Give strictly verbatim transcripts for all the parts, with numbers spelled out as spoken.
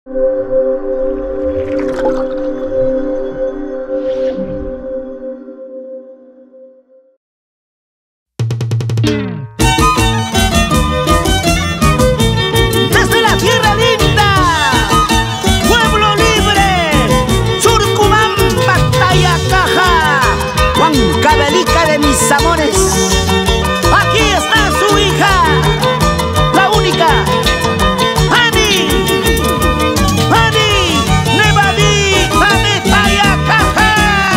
Desde la tierra linda, pueblo libre, Surcubamba, Tayacaja, Huancavelica de mis amores. Aquí está su hija, la única, Ani, Ani, Nevadita de Tayacaja.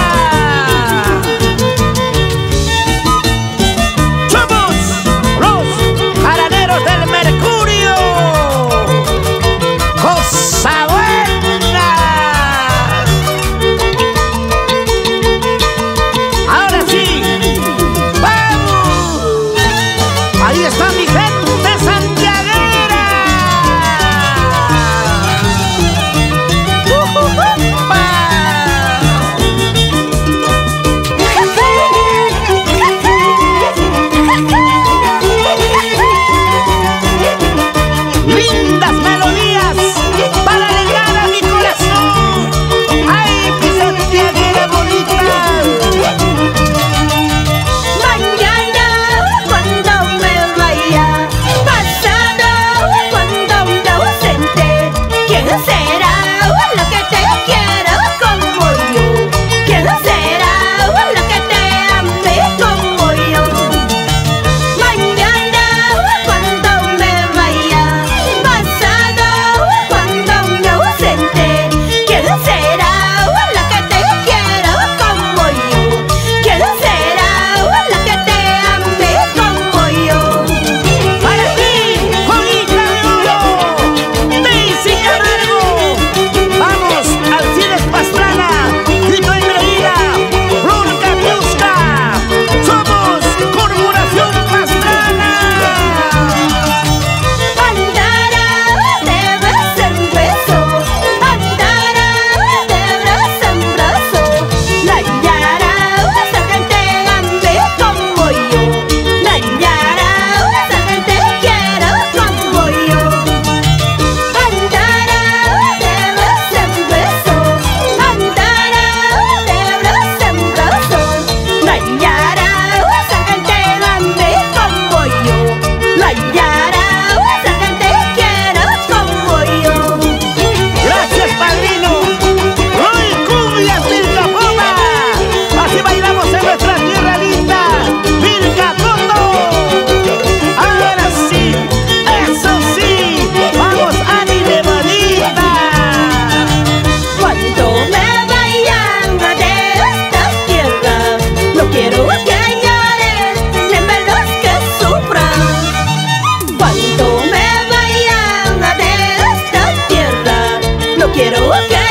Somos los jaraneros del Mercurio. Cosa buena. Ahora sí, vamos. Ahí está mi gente santiaguera. ¡Ujujupa! Lindas melodías para alegrar a mi corazón. ¡Ay, mi santiaguera bonita! Mañana, cuando me vaya, pasado, cuando me ausente, ¿quién será lo que te quiera como yo? ¿Quién será lo que te ame como yo? Mañana, cuando me vaya, pasado, cuando me ausente, ¿quién será la que te quiera como yo? ¿Quién será la que te ame como yo? Para ti, Juanita de Oro, Daisy Camargo. Vamos al Cines Pastrana, Tito Engreída, Rulca Piusca. Somos Corporación Pastrana. Andará de beso en beso, andará de brazo en brazo, la hallará esa que te ame como yo, la hallará esa que te quiera como yo. Andará de beso en beso, andará de brazo en brazo, la hallará esa que te ame como yo, la hallará esa que te quiera como yo. Gracias, padrino. Hoy cumbias Vilcapoma. Así bailamos en nuestra tierra linda, Vilcacondo. Ahora sí, eso sí, vamos a mi Nevadita. Cuando me vayan de esta tierra, no quiero que lloren, ni menos que sufran. Cuando me vayan de esta tierra, no quiero que